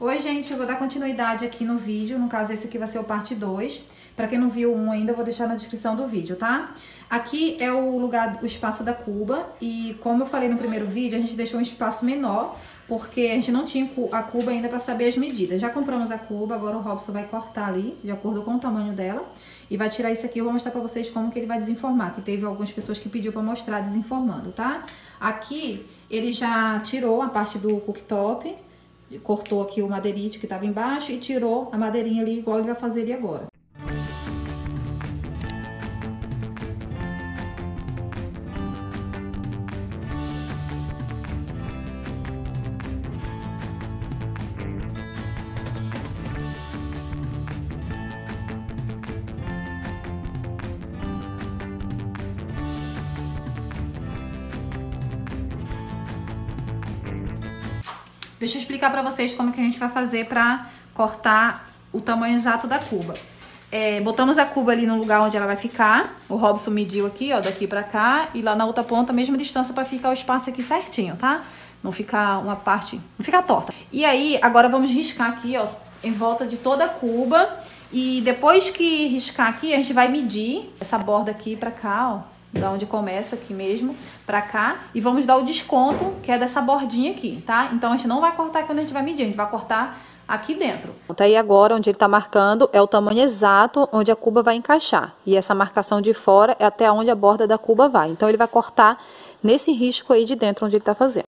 Oi, gente, eu vou dar continuidade aqui no vídeo, no caso esse aqui vai ser o parte 2. Pra quem não viu um ainda, eu vou deixar na descrição do vídeo, tá? Aqui é o lugar, o espaço da cuba, e como eu falei no primeiro vídeo, a gente deixou um espaço menor, porque a gente não tinha a cuba ainda pra saber as medidas. Já compramos a cuba, agora o Robson vai cortar ali, de acordo com o tamanho dela, e vai tirar isso aqui. Eu vou mostrar pra vocês como que ele vai desenformar, que teve algumas pessoas que pediu pra mostrar desenformando, tá? Aqui, ele já tirou a parte do cooktop, cortou aqui o madeirite que estava embaixo e tirou a madeirinha ali, igual ele vai fazer ali agora. Deixa eu explicar pra vocês como que a gente vai fazer pra cortar o tamanho exato da cuba. Botamos a cuba ali no lugar onde ela vai ficar. O Robson mediu aqui, ó, daqui pra cá. E lá na outra ponta, a mesma distância pra ficar o espaço aqui certinho, tá? Não ficar uma parte, não ficar torta. E aí, agora vamos riscar aqui, ó, em volta de toda a cuba. E depois que riscar aqui, a gente vai medir essa borda aqui pra cá, ó. Da onde começa aqui mesmo, pra cá. E vamos dar o desconto, que é dessa bordinha aqui, tá? Então, a gente não vai cortar quando a gente vai medir, a gente vai cortar aqui dentro. Tá aí agora, onde ele tá marcando, é o tamanho exato onde a cuba vai encaixar. E essa marcação de fora é até onde a borda da cuba vai. Então, ele vai cortar nesse risco aí de dentro, onde ele tá fazendo.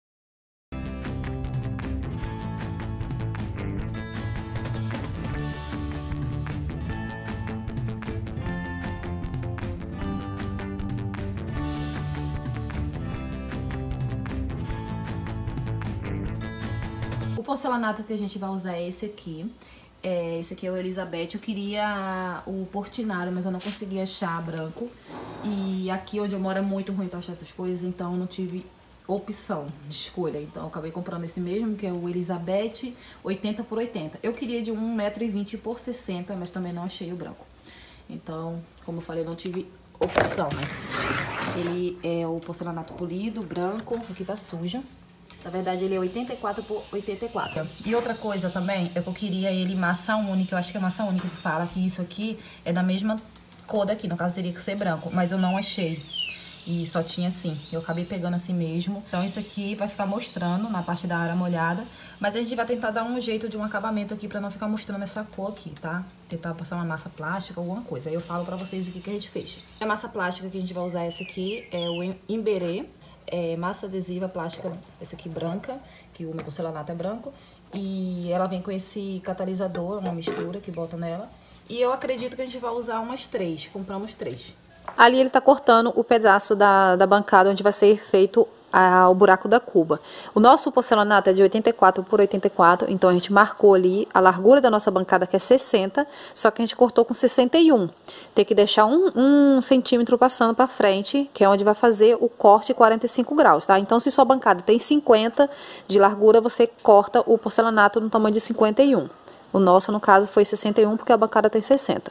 O porcelanato que a gente vai usar é esse aqui. Esse aqui é o Elizabeth. Eu queria o Portinari, mas eu não consegui achar branco. E aqui onde eu moro é muito ruim pra achar essas coisas, então eu não tive opção de escolha. Então eu acabei comprando esse mesmo, que é o Elizabeth 80 por 80. Eu queria de 1,20 m por 60, mas também não achei o branco. Então, como eu falei, eu não tive opção, né? Ele é o porcelanato polido, branco. Aqui tá sujo. Na verdade, ele é 84 por 84. E outra coisa também, é que eu queria ele massa única. Eu acho que é massa única que fala que isso aqui é da mesma cor daqui. No caso, teria que ser branco, mas eu não achei. E só tinha assim. Eu acabei pegando assim mesmo. Então, isso aqui vai ficar mostrando na parte da área molhada. Mas a gente vai tentar dar um jeito de um acabamento aqui pra não ficar mostrando essa cor aqui, tá? Tentar passar uma massa plástica, alguma coisa. Aí eu falo pra vocês o que a gente fez. A massa plástica que a gente vai usar essa aqui é o Imberê. Massa adesiva plástica, essa aqui branca, que o meu porcelanato é branco. E ela vem com esse catalisador, uma mistura que bota nela. E eu acredito que a gente vai usar umas 3, compramos 3. Ali ele tá cortando o pedaço da bancada onde vai ser feito o buraco da cuba. O nosso porcelanato é de 84 por 84, então a gente marcou ali a largura da nossa bancada, que é 60, só que a gente cortou com 61. Tem que deixar um centímetro passando para frente, que é onde vai fazer o corte 45 graus, tá? Então, se sua bancada tem 50 de largura, você corta o porcelanato no tamanho de 51. O nosso, no caso, foi 61, porque a bancada tem 60.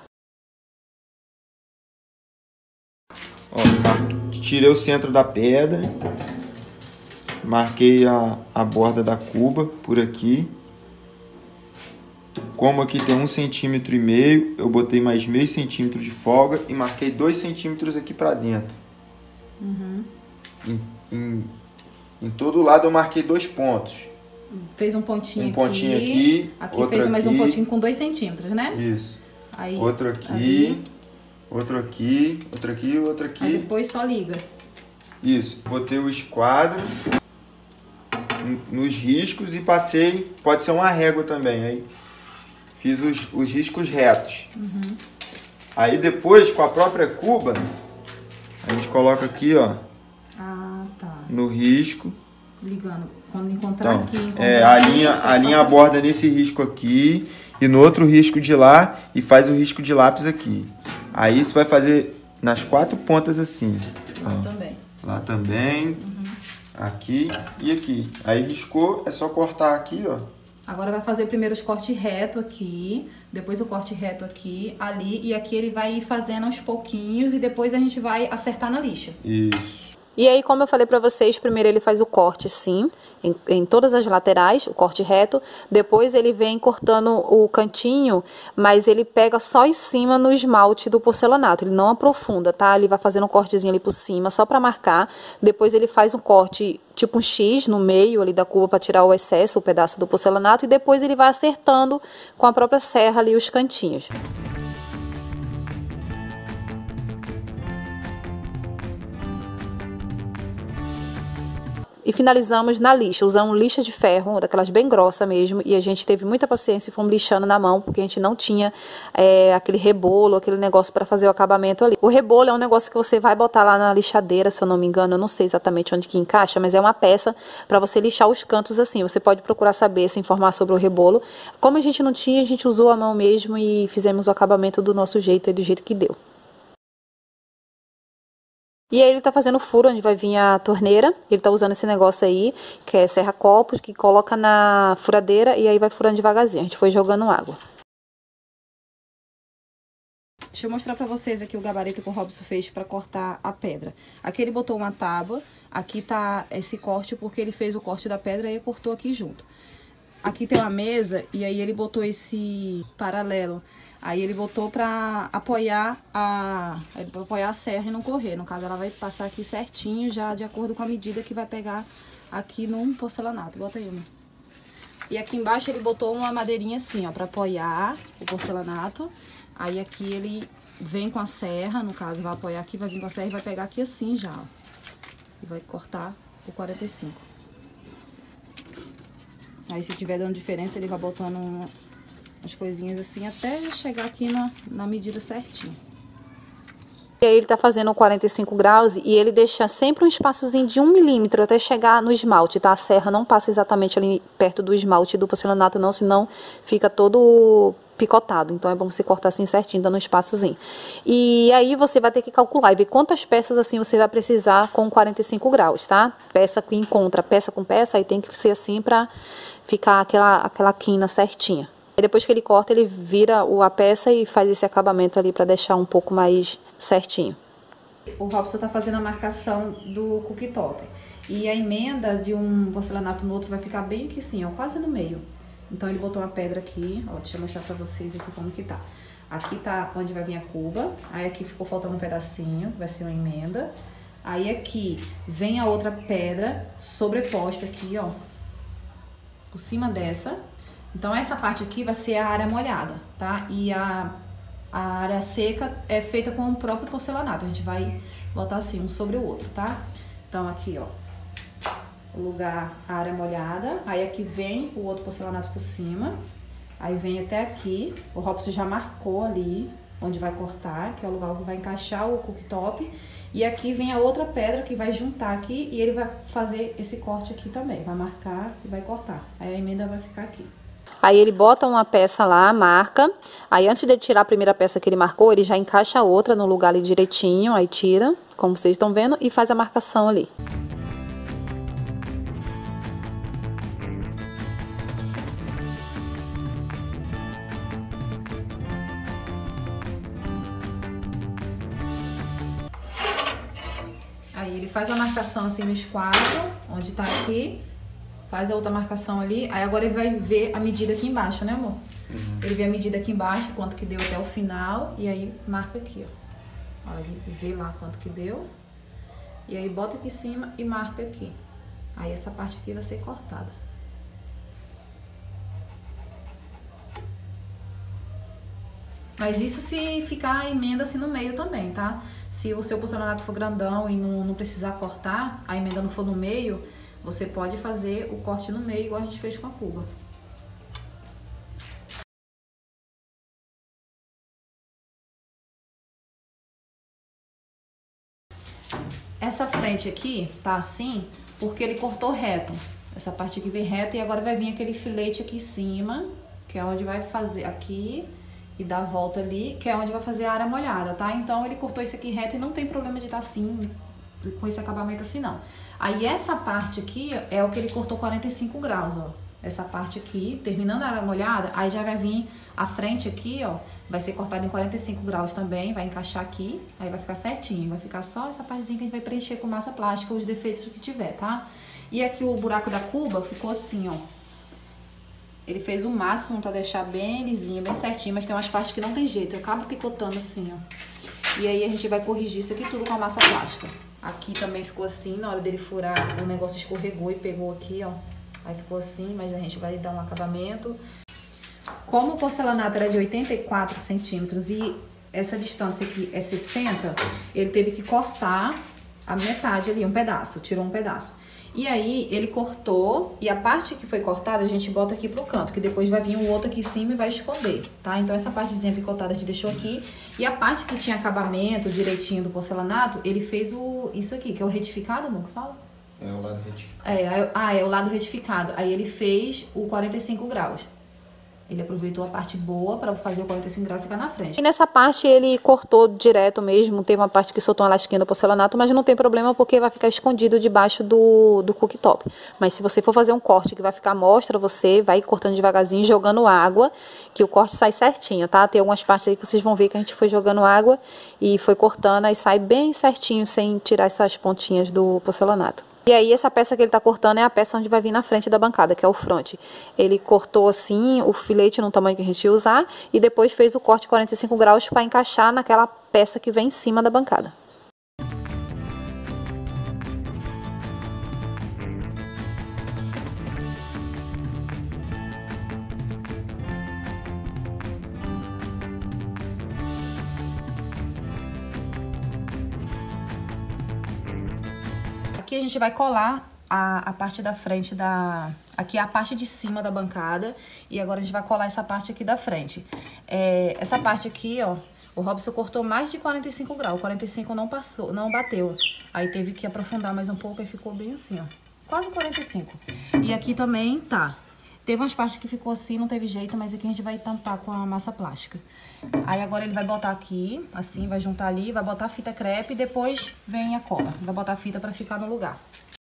Ó, tirei o centro da pedra, marquei a borda da cuba por aqui. Como aqui tem 1,5 cm, eu botei mais meio centímetro de folga e marquei 2 centímetros aqui pra dentro. Em todo lado eu marquei 2 pontos. Fez um pontinho aqui. Um pontinho aqui, aqui fez mais um pontinho com 2 centímetros, né? Isso. Aí, outro aqui. Ali. Outro aqui, outro aqui, outro aqui. Aí depois só liga. Isso, botei o esquadro nos riscos e passei, pode ser uma régua também, aí fiz os riscos retos. Aí depois, com a própria cuba, a gente coloca aqui, ó, no risco. Ligando, quando encontrar então, aqui... alinha a borda nesse risco aqui e no outro risco de lá e faz o risco de lápis aqui. Aí você vai fazer nas 4 pontas assim. Lá também. Lá também. Aqui e aqui. Aí riscou, é só cortar aqui, ó. Agora vai fazer primeiro os cortes reto aqui, depois o corte reto aqui, ali, e aqui ele vai ir fazendo aos pouquinhos e depois a gente vai acertar na lixa. Isso. E aí, como eu falei pra vocês, primeiro ele faz o corte assim, em todas as laterais, o corte reto. Depois ele vem cortando o cantinho, mas ele pega só em cima no esmalte do porcelanato. Ele não aprofunda, tá? Ele vai fazendo um cortezinho ali por cima, só pra marcar. Depois ele faz um corte tipo um X no meio ali da cuba pra tirar o excesso, o pedaço do porcelanato. E depois ele vai acertando com a própria serra ali os cantinhos. E finalizamos na lixa, usamos lixa de ferro, daquelas bem grossa mesmo, e a gente teve muita paciência e fomos lixando na mão, porque a gente não tinha aquele rebolo, aquele negócio para fazer o acabamento ali. O rebolo é um negócio que você vai botar lá na lixadeira, se eu não me engano, eu não sei exatamente onde que encaixa, mas é uma peça para você lixar os cantos assim. Você pode procurar saber, se informar sobre o rebolo. Como a gente não tinha, a gente usou a mão mesmo e fizemos o acabamento do nosso jeito, do jeito que deu. E aí ele tá fazendo o furo onde vai vir a torneira. Ele tá usando esse negócio aí, que é serra-copos, que coloca na furadeira e aí vai furando devagarzinho. A gente foi jogando água. Deixa eu mostrar pra vocês aqui o gabarito que o Robson fez pra cortar a pedra. Aqui ele botou uma tábua, aqui tá esse corte porque ele fez o corte da pedra e cortou aqui junto. Aqui tem uma mesa e aí ele botou esse paralelo. Aí ele botou pra apoiar a serra e não correr. No caso, ela vai passar aqui certinho, já de acordo com a medida que vai pegar aqui no porcelanato. Bota aí, amor. E aqui embaixo ele botou uma madeirinha assim, ó, pra apoiar o porcelanato. Aí aqui ele vem com a serra, no caso, vai apoiar aqui, vai vir com a serra e vai pegar aqui assim já, ó. E vai cortar o 45. Aí se tiver dando diferença, ele vai botando as coisinhas assim, até chegar aqui na medida certinha. E aí ele tá fazendo 45 graus e ele deixa sempre um espaçozinho de 1 milímetro até chegar no esmalte, tá? A serra não passa exatamente ali perto do esmalte do porcelanato não, senão fica todo picotado. Então é bom você cortar assim certinho, dando um espaçozinho. E aí você vai ter que calcular e ver quantas peças assim você vai precisar com 45 graus, tá? Peça que encontra peça com peça, aí tem que ser assim pra ficar aquela quina certinha. E depois que ele corta, ele vira a peça e faz esse acabamento ali pra deixar um pouco mais certinho. O Robson tá fazendo a marcação do cooktop. E a emenda de um porcelanato no outro vai ficar bem aqui assim, ó, quase no meio. Então ele botou uma pedra aqui, ó, deixa eu mostrar pra vocês aqui como que tá. Aqui tá onde vai vir a cuba, aí aqui ficou faltando um pedacinho, que vai ser uma emenda. Aí aqui vem a outra pedra sobreposta aqui, ó, por cima dessa. Então essa parte aqui vai ser a área molhada, tá? E a área seca é feita com o próprio porcelanato. A gente vai botar assim, um sobre o outro, tá? Então aqui, ó, o lugar, a área molhada. Aí aqui vem o outro porcelanato por cima. Aí vem até aqui. O Robson já marcou ali onde vai cortar, que é o lugar que vai encaixar o cooktop. E aqui vem a outra pedra que vai juntar aqui e ele vai fazer esse corte aqui também. Vai marcar e vai cortar. Aí a emenda vai ficar aqui. Aí ele bota uma peça lá, marca. Aí antes de tirar a primeira peça que ele marcou, ele já encaixa a outra no lugar ali direitinho. Aí tira, como vocês estão vendo, e faz a marcação ali. Aí ele faz a marcação assim no esquadro, onde tá aqui. Faz a outra marcação ali, aí agora ele vai ver a medida aqui embaixo, né, amor? Uhum. Ele vê a medida aqui embaixo, quanto que deu até o final, e aí marca aqui, ó. Olha, ele vê lá quanto que deu, e aí bota aqui em cima e marca aqui. Aí essa parte aqui vai ser cortada. Mas isso se ficar a emenda assim no meio também, tá? Se o seu porcelanato for grandão e não precisar cortar, a emenda não for no meio, você pode fazer o corte no meio, igual a gente fez com a cuba. Essa frente aqui tá assim, porque ele cortou reto. Essa parte aqui vem reta e agora vai vir aquele filete aqui em cima, que é onde vai fazer aqui e dar a volta ali, que é onde vai fazer a área molhada, tá? Então ele cortou isso aqui reto e não tem problema de estar assim, com esse acabamento assim não. Aí essa parte aqui é o que ele cortou 45 graus, ó. essa parte aqui, terminando a área molhada, aí já vai vir a frente aqui, ó, vai ser cortada em 45 graus também, vai encaixar aqui, aí vai ficar certinho, vai ficar só essa partezinha que a gente vai preencher com massa plástica os defeitos que tiver, tá? E aqui o buraco da cuba ficou assim, ó. Ele fez o máximo pra deixar bem lisinho, bem certinho, mas tem umas partes que não tem jeito, eu acabo picotando assim, ó. E aí a gente vai corrigir isso aqui tudo com a massa plástica. Aqui também ficou assim, na hora dele furar, o negócio escorregou e pegou aqui, ó. Aí ficou assim, mas a gente vai dar um acabamento. Como o porcelanato era de 84 centímetros e essa distância aqui é 60, ele teve que cortar a metade ali, um pedaço, tirou um pedaço. E aí ele cortou e a parte que foi cortada a gente bota aqui pro canto, que depois vai vir o outro aqui em cima e vai esconder, tá? Então essa partezinha picotada a gente deixou aqui. E a parte que tinha acabamento direitinho do porcelanato, ele fez isso aqui, que é o retificado, amor, que fala? É o lado retificado. É o lado retificado. Aí ele fez o 45 graus. Ele aproveitou a parte boa para fazer o 45 graus ficar na frente. E nessa parte ele cortou direto mesmo. Teve uma parte que soltou uma lasquinha do porcelanato, mas não tem problema porque vai ficar escondido debaixo do cooktop. Mas se você for fazer um corte que vai ficar à mostra, você vai cortando devagarzinho, jogando água, que o corte sai certinho, tá? Tem algumas partes aí que vocês vão ver que a gente foi jogando água e foi cortando, aí sai bem certinho, sem tirar essas pontinhas do porcelanato. E aí essa peça que ele tá cortando é a peça onde vai vir na frente da bancada, que é o front. Ele cortou assim o filete no tamanho que a gente ia usar e depois fez o corte 45 graus para encaixar naquela peça que vem em cima da bancada. Aqui a gente vai colar a parte da frente Aqui é a parte de cima da bancada. E agora a gente vai colar essa parte aqui da frente. Essa parte aqui, ó, o Robson cortou mais de 45 graus. 45 não passou, não bateu. Aí teve que aprofundar mais um pouco e ficou bem assim, ó. Quase 45. E aqui também tá. Teve umas partes que ficou assim, não teve jeito, mas aqui a gente vai tampar com a massa plástica. Aí agora ele vai botar aqui, assim, vai juntar ali, vai botar a fita crepe e depois vem a cola. Vai botar a fita pra ficar no lugar.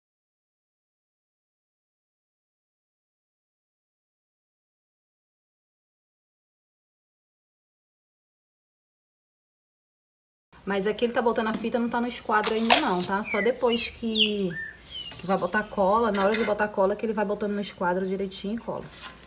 Mas aqui ele tá botando a fita, não tá no esquadro ainda não, tá? Só depois que vai botar cola, na hora de botar cola que ele vai botando no esquadro direitinho e cola.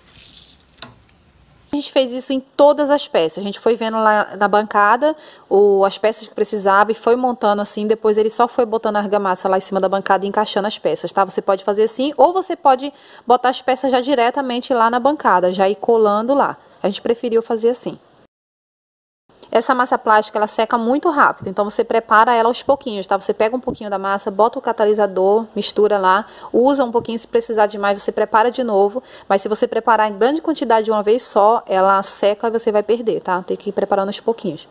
A gente fez isso em todas as peças. A gente foi vendo lá na bancada as peças que precisava e foi montando assim. Depois ele só foi botando a argamassa lá em cima da bancada e encaixando as peças, tá? Você pode fazer assim ou você pode botar as peças já diretamente lá na bancada, já ir colando lá. A gente preferiu fazer assim. Essa massa plástica, ela seca muito rápido, então você prepara ela aos pouquinhos, tá? Você pega um pouquinho da massa, bota o catalisador, mistura lá, usa um pouquinho, se precisar de mais, você prepara de novo. Mas se você preparar em grande quantidade de uma vez só, ela seca e você vai perder, tá? Tem que ir preparando aos pouquinhos.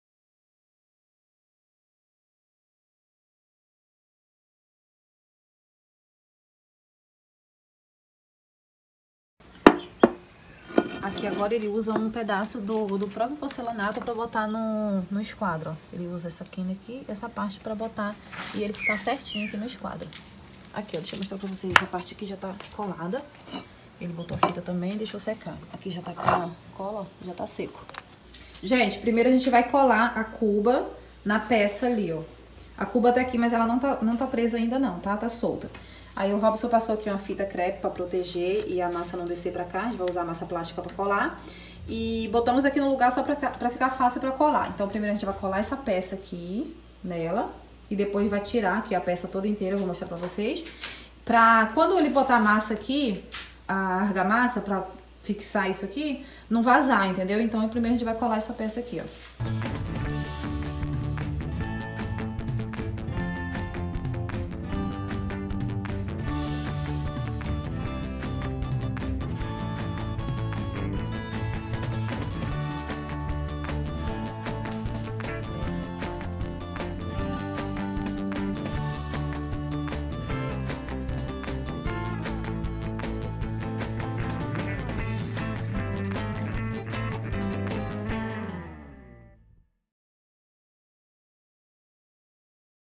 Aqui agora ele usa um pedaço do próprio porcelanato pra botar no esquadro, ó. Ele usa essa quina aqui, essa parte pra botar e ele ficar certinho aqui no esquadro. Aqui, ó, deixa eu mostrar pra vocês. A parte aqui já tá colada. Ele botou a fita também e deixou secar. Aqui já tá com a cola, ó, já tá seco. Gente, primeiro a gente vai colar a cuba na peça ali, ó. A cuba tá aqui, mas ela não tá presa ainda não, tá? Tá solta. Aí o Robson passou aqui uma fita crepe pra proteger e a massa não descer pra cá. A gente vai usar a massa plástica pra colar. E botamos aqui no lugar só pra ficar fácil pra colar. Então primeiro a gente vai colar essa peça aqui nela. E depois vai tirar aqui a peça toda inteira, eu vou mostrar pra vocês. Pra quando ele botar a massa aqui, a argamassa, pra fixar isso aqui, não vazar, entendeu? Então primeiro a gente vai colar essa peça aqui, ó.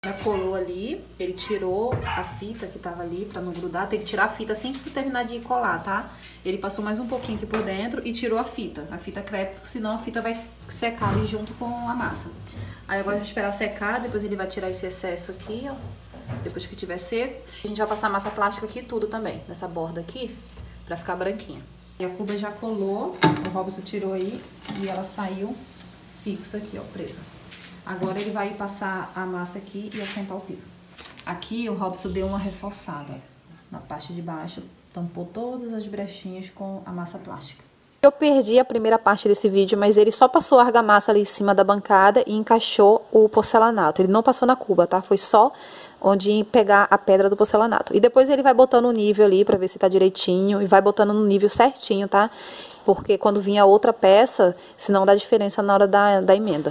Já colou ali, ele tirou a fita que tava ali pra não grudar. Tem que tirar a fita assim que terminar de colar, tá? Ele passou mais um pouquinho aqui por dentro e tirou a fita crepe, senão a fita vai secar ali junto com a massa. Aí agora eu vou esperar secar, depois ele vai tirar esse excesso aqui, ó. Depois que tiver seco, a gente vai passar massa plástica aqui tudo também, nessa borda aqui, pra ficar branquinha. E a cuba já colou, o Robson tirou aí e ela saiu fixa aqui, ó, presa. Agora ele vai passar a massa aqui e assentar o piso. Aqui o Robson deu uma reforçada na parte de baixo, tampou todas as brechinhas com a massa plástica. Eu perdi a primeira parte desse vídeo, mas ele só passou a argamassa ali em cima da bancada e encaixou o porcelanato. Ele não passou na cuba, tá? Foi só onde pegar a pedra do porcelanato. E depois ele vai botando o nível ali pra ver se tá direitinho e vai botando no nível certinho, tá? Porque quando vinha outra peça, senão dá diferença na hora da emenda.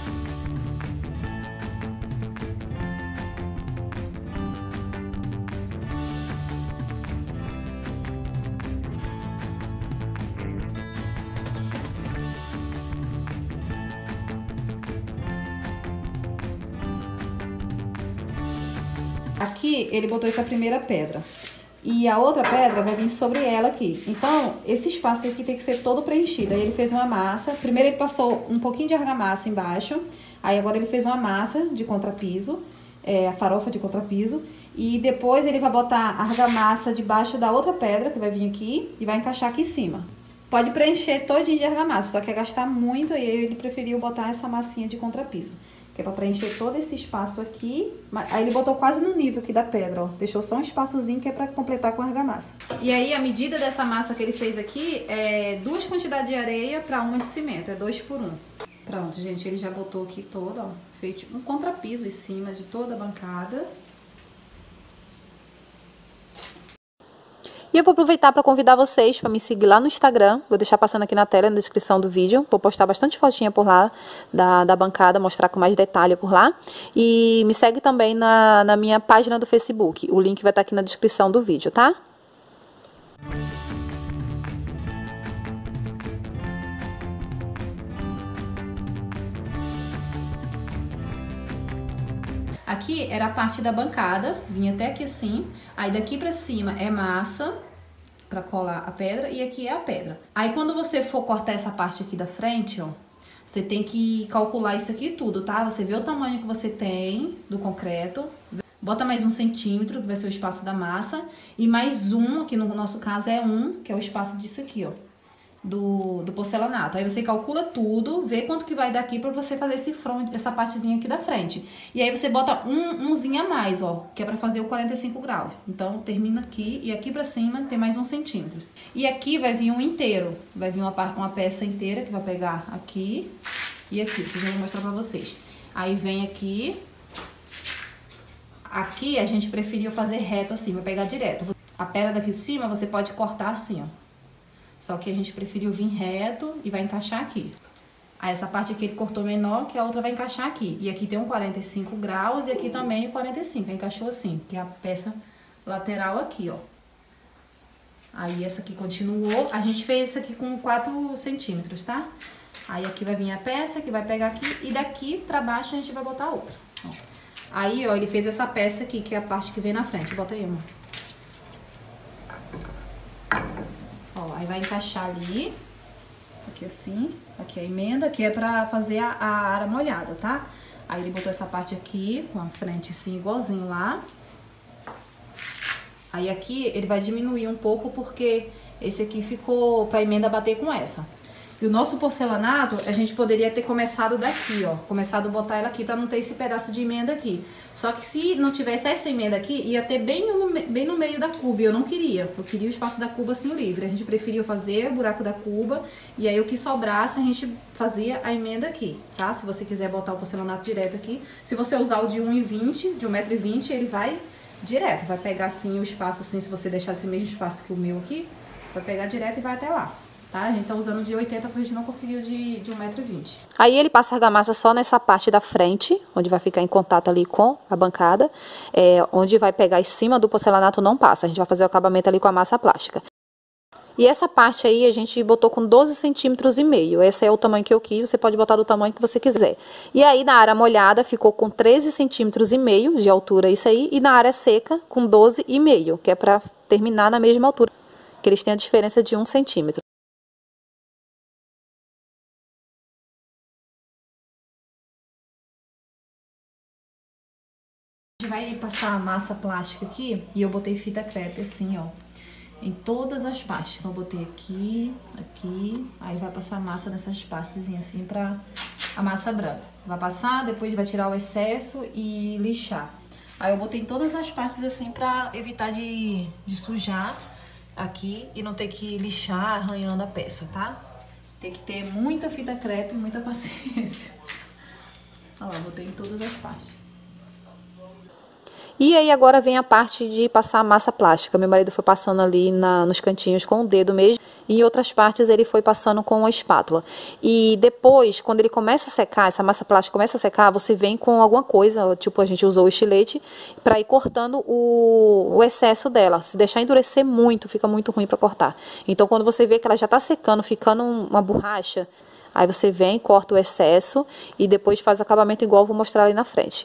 Aqui ele botou essa primeira pedra e a outra pedra vai vir sobre ela aqui. Então esse espaço aqui tem que ser todo preenchido. Aí ele fez uma massa, primeiro ele passou um pouquinho de argamassa embaixo, aí agora ele fez uma massa de contrapiso, a farofa de contrapiso, e depois ele vai botar a argamassa debaixo da outra pedra que vai vir aqui e vai encaixar aqui em cima. Pode preencher todinho de argamassa, só que é gastar muito, e aí ele preferiu botar essa massinha de contrapiso, que é pra preencher todo esse espaço aqui. Aí ele botou quase no nível aqui da pedra, ó. Deixou só um espaçozinho que é pra completar com a argamassa. E aí a medida dessa massa que ele fez aqui é 2 quantidades de areia pra 1 de cimento, é 2 por 1. Pronto, gente, ele já botou aqui todo, ó, feito um contrapiso em cima de toda a bancada. E eu vou aproveitar para convidar vocês para me seguir lá no Instagram. Vou deixar passando aqui na tela, na descrição do vídeo. Vou postar bastante fotinha por lá da bancada, mostrar com mais detalhe por lá. E me segue também na minha página do Facebook. O link vai estar aqui na descrição do vídeo, tá? Aqui era a parte da bancada, vinha até aqui assim, aí daqui pra cima é massa pra colar a pedra e aqui é a pedra. Aí quando você for cortar essa parte aqui da frente, ó, você tem que calcular isso aqui tudo, tá? Você vê o tamanho que você tem do concreto, bota mais 1 centímetro, que vai ser o espaço da massa, e mais 1, que no nosso caso é 1, que é o espaço disso aqui, ó, do porcelanato. Aí você calcula tudo, vê quanto que vai dar aqui pra você fazer esse front, essa partezinha aqui da frente. E aí você bota umzinho a mais, ó, que é pra fazer o 45 graus. Então termina aqui e aqui pra cima tem mais 1 centímetro. E aqui vai vir um inteiro, vai vir uma peça inteira que vai pegar aqui e aqui, que eu já vou mostrar pra vocês. Aí vem aqui, aqui a gente preferiu fazer reto assim, vai pegar direto. A pedra daqui de cima você pode cortar assim, ó. Só que a gente preferiu vir reto e vai encaixar aqui. Aí essa parte aqui ele cortou menor, que a outra vai encaixar aqui. E aqui tem um 45 graus e aqui também o 45. Encaixou assim, que é a peça lateral aqui, ó. Aí essa aqui continuou. A gente fez isso aqui com 4 centímetros, tá? Aí aqui vai vir a peça que vai pegar aqui. E daqui pra baixo a gente vai botar outra. Ó. Aí, ó, ele fez essa peça aqui, que é a parte que vem na frente. Bota aí, amor. Ó, aí vai encaixar ali, aqui assim, aqui a emenda, que é pra fazer a área molhada, tá? Aí ele botou essa parte aqui, com a frente assim, igualzinho lá. Aí aqui ele vai diminuir um pouco, porque esse aqui ficou pra emenda bater com essa. E o nosso porcelanato, a gente poderia ter começado daqui, ó. Começado a botar ela aqui pra não ter esse pedaço de emenda aqui. Só que se não tivesse essa emenda aqui, ia ter bem no meio da cuba. E eu não queria. Eu queria o espaço da cuba assim livre. A gente preferiu fazer o buraco da cuba. E aí o que sobrasse, a gente fazia a emenda aqui, tá? Se você quiser botar o porcelanato direto aqui. Se você usar o de 1,20, de 1,20 m, ele vai direto. Vai pegar assim o espaço assim, se você deixar esse mesmo espaço que o meu aqui. Vai pegar direto e vai até lá. Tá? A gente tá usando de 80 porque a gente não conseguiu de 1,20 m. Aí ele passa a argamassa só nessa parte da frente, onde vai ficar em contato ali com a bancada. Onde vai pegar em cima do porcelanato não passa, a gente vai fazer o acabamento ali com a massa plástica. E essa parte aí a gente botou com 12 centímetros e meio. Esse é o tamanho que eu quis, você pode botar do tamanho que você quiser. E aí na área molhada ficou com 13 centímetros e meio de altura isso aí. E na área seca com 12,5, que é para terminar na mesma altura. Que eles têm a diferença de 1 centímetro. A gente vai passar a massa plástica aqui e eu botei fita crepe assim, ó, em todas as partes. Então eu botei aqui, aqui, aí vai passar a massa nessas partezinhas assim pra a massa branca. Vai passar, depois vai tirar o excesso e lixar. Aí eu botei em todas as partes assim pra evitar de sujar aqui e não ter que lixar arranhando a peça, tá? Tem que ter muita fita crepe e muita paciência. Olha lá, botei em todas as partes. E aí agora vem a parte de passar a massa plástica. Meu marido foi passando ali nos cantinhos com o dedo mesmo. E em outras partes ele foi passando com a espátula. E depois, quando ele começa a secar, essa massa plástica começa a secar, você vem com alguma coisa, tipo a gente usou o estilete, para ir cortando o excesso dela. Se deixar endurecer muito, fica muito ruim para cortar. Então quando você vê que ela já está secando, ficando uma borracha, aí você vem, corta o excesso e depois faz o acabamento igual eu vou mostrar ali na frente.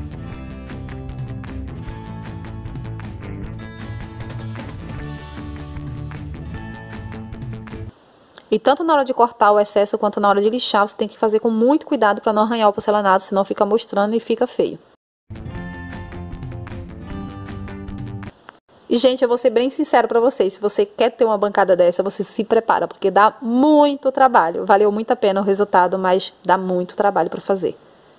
E tanto na hora de cortar o excesso quanto na hora de lixar, você tem que fazer com muito cuidado para não arranhar o porcelanato, senão fica mostrando e fica feio. E, gente, eu vou ser bem sincero para vocês, se você quer ter uma bancada dessa, você se prepara, porque dá muito trabalho. Valeu muito a pena o resultado, mas dá muito trabalho para fazer.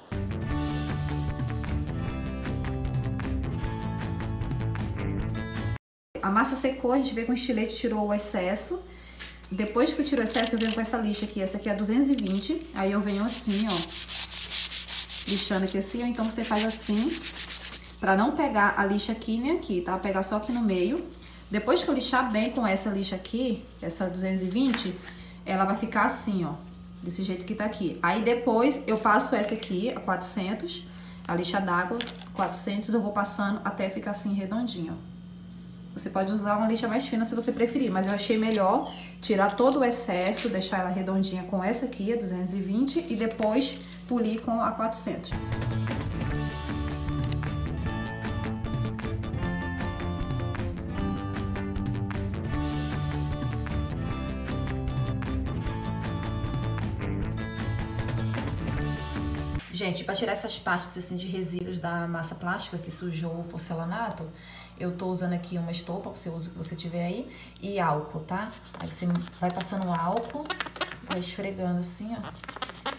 A massa secou, a gente veio com o estilete, tirou o excesso. Depois que eu tiro o excesso, eu venho com essa lixa aqui. Essa aqui é 220. Aí eu venho assim, ó, lixando aqui assim, ó. Então você faz assim, pra não pegar a lixa aqui nem aqui, tá? Pegar só aqui no meio. Depois que eu lixar bem com essa lixa aqui, essa 220, ela vai ficar assim, ó, desse jeito que tá aqui. Aí depois eu passo essa aqui, a 400, a lixa d'água, 400, eu vou passando até ficar assim redondinho, ó. Você pode usar uma lixa mais fina se você preferir, mas eu achei melhor tirar todo o excesso, deixar ela redondinha com essa aqui, a 220, e depois polir com a 400. Gente, para tirar essas partes assim de resíduos da massa plástica que sujou o porcelanato, eu tô usando aqui uma estopa, você usa o que você tiver aí, e álcool, tá? Aí você vai passando o álcool, vai esfregando assim, ó.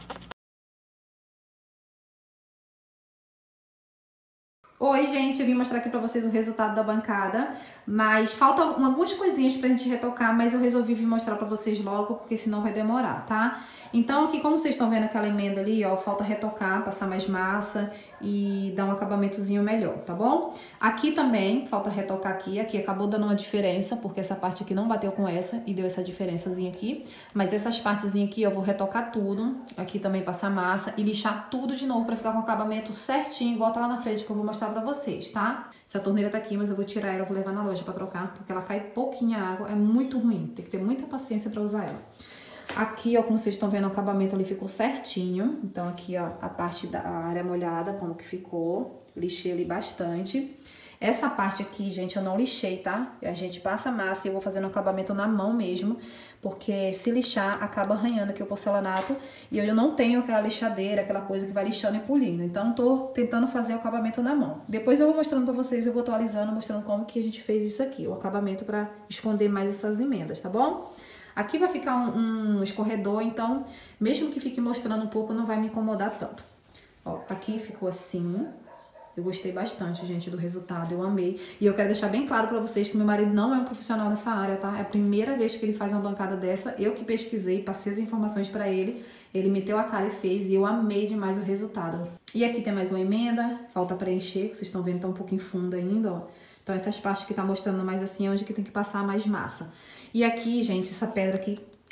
Oi, gente, eu vim mostrar aqui pra vocês o resultado da bancada, mas faltam algumas coisinhas pra gente retocar, mas eu resolvi vir mostrar pra vocês logo, porque senão vai demorar, tá? Então aqui, como vocês estão vendo aquela emenda ali, ó, falta retocar, passar mais massa e dar um acabamentozinho melhor, tá bom? Aqui também, falta retocar aqui acabou dando uma diferença, porque essa parte aqui não bateu com essa e deu essa diferençazinha aqui, mas essas partezinhas aqui eu vou retocar tudo, aqui também passar massa e lixar tudo de novo pra ficar com o acabamento certinho, igual tá lá na frente que eu vou mostrar pra vocês, tá? Essa torneira tá aqui, mas eu vou tirar ela, vou levar na loja pra trocar, porque ela cai pouquinha água, é muito ruim, tem que ter muita paciência pra usar ela. Aqui, ó, como vocês estão vendo, o acabamento ali ficou certinho. Então, aqui, ó, a parte da área molhada, como que ficou. Lixei ali bastante. Essa parte aqui, gente, eu não lixei, tá? A gente passa massa e eu vou fazendo o acabamento na mão mesmo, porque se lixar, acaba arranhando aqui o porcelanato. E eu não tenho aquela lixadeira, aquela coisa que vai lixando e polindo. Então, tô tentando fazer o acabamento na mão. Depois eu vou mostrando pra vocês, eu vou atualizando, mostrando como que a gente fez isso aqui. O acabamento pra esconder mais essas emendas, tá bom? Aqui vai ficar um escorredor, então, mesmo que fique mostrando um pouco, não vai me incomodar tanto. Ó, aqui ficou assim. Eu gostei bastante, gente, do resultado, eu amei. E eu quero deixar bem claro pra vocês que meu marido não é um profissional nessa área, tá? É a primeira vez que ele faz uma bancada dessa. Eu que pesquisei, passei as informações pra ele. Ele meteu a cara e fez, e eu amei demais o resultado. E aqui tem mais uma emenda, falta preencher, que vocês estão vendo, tá um pouquinho fundo ainda, ó. Então, essas partes que tá mostrando mais assim é onde que tem que passar mais massa. E aqui, gente, essa pedra aqui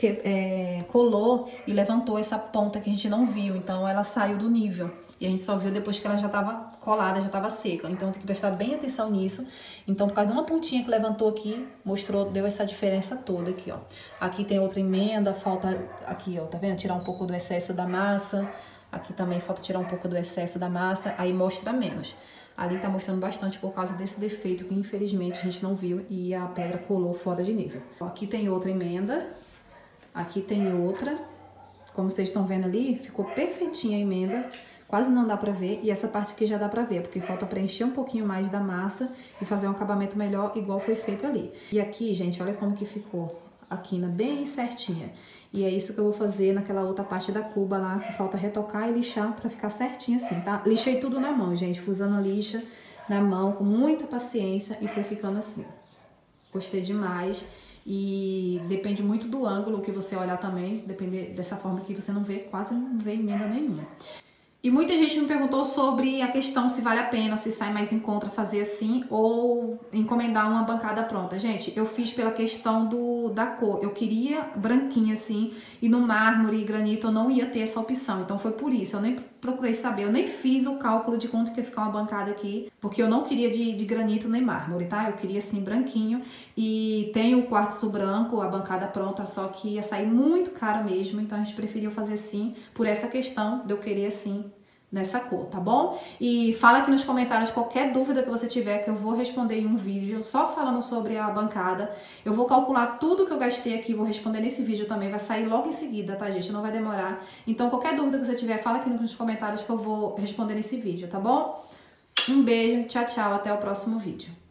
colou e levantou essa ponta que a gente não viu, então ela saiu do nível. E a gente só viu depois que ela já estava colada, já estava seca. Então tem que prestar bem atenção nisso. Então por causa de uma pontinha que levantou aqui, deu essa diferença toda aqui, ó. Aqui tem outra emenda, falta aqui, ó, tá vendo? Tirar um pouco do excesso da massa. Aqui também falta tirar um pouco do excesso da massa, aí mostra menos. Ali tá mostrando bastante por causa desse defeito que infelizmente a gente não viu e a pedra colou fora de nível. Aqui tem outra emenda, aqui tem outra. Como vocês estão vendo ali, ficou perfeitinha a emenda. Quase não dá pra ver, e essa parte aqui já dá pra ver, porque falta preencher um pouquinho mais da massa e fazer um acabamento melhor, igual foi feito ali. E aqui, gente, olha como que ficou a quina bem certinha. E é isso que eu vou fazer naquela outra parte da cuba lá, que falta retocar e lixar pra ficar certinho assim, tá? Lixei tudo na mão, gente, usando a lixa na mão, com muita paciência, e foi ficando assim. Gostei demais. E depende muito do ângulo que você olhar também, depender dessa forma que você não vê, quase não vê emenda nenhuma. E muita gente me perguntou sobre a questão se vale a pena, se sai mais em conta fazer assim ou encomendar uma bancada pronta. Gente, eu fiz pela questão da cor. Eu queria branquinha assim, e no mármore e granito eu não ia ter essa opção. Então foi por isso, eu nem procurei saber, eu nem fiz o cálculo de quanto que ia ficar uma bancada aqui, porque eu não queria de granito nem mármore, tá? Eu queria assim branquinho, e tem o quartzo branco, a bancada pronta, só que ia sair muito caro mesmo, então a gente preferiu fazer assim, por essa questão de eu querer assim, nessa cor, tá bom? E fala aqui nos comentários qualquer dúvida que você tiver, que eu vou responder em um vídeo, só falando sobre a bancada. Eu vou calcular tudo que eu gastei aqui, vou responder nesse vídeo também, vai sair logo em seguida, tá, gente? Não vai demorar. Então, qualquer dúvida que você tiver, fala aqui nos comentários que eu vou responder nesse vídeo, tá bom? Um beijo, tchau, tchau, até o próximo vídeo.